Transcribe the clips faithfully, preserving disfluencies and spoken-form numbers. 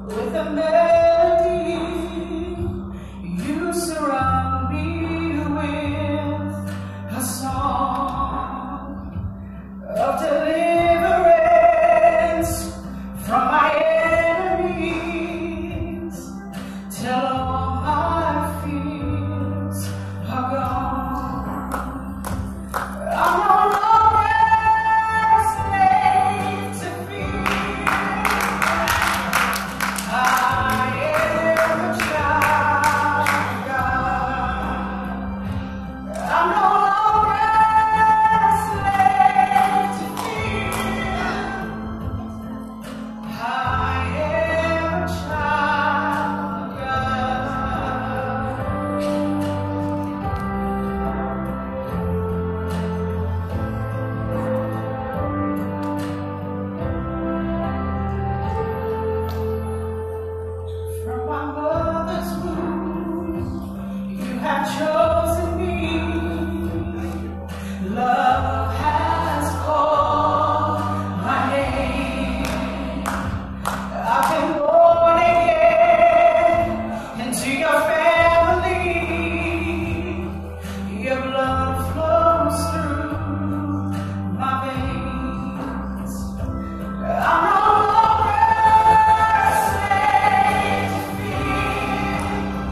With a melody, you surround me with a song of deliverance from my enemies, till all my fears are gone. I'm no longer a slave to fear. I am a child of God. I'm no longer a slave to fear. I am a child of From my mother's womb, you have chosen me. Love has called my name. I've been born again into your family. Your blood flows through my veins. I'm no longer a slave to fear.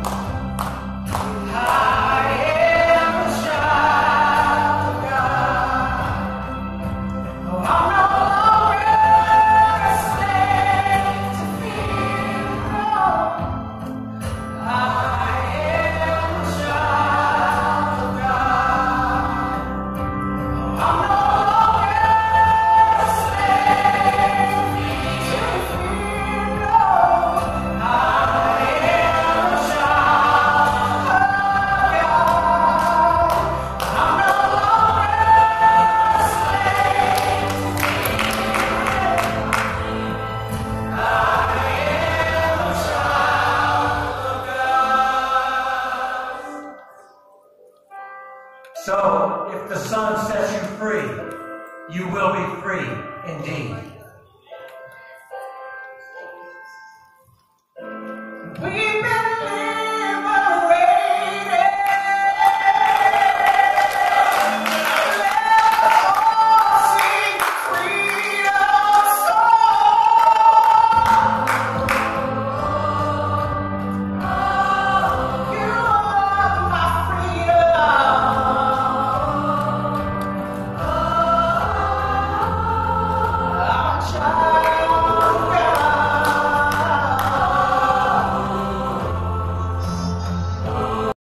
I am a child of God. Oh, I'm no longer a slave to fear. No. I am a child of God. Oh, I'm no longer a slave to fear. No. I am a child of God. I'm no longer a slave to fear. I am a child of God. So, if the Son sets you free, you will be free indeed.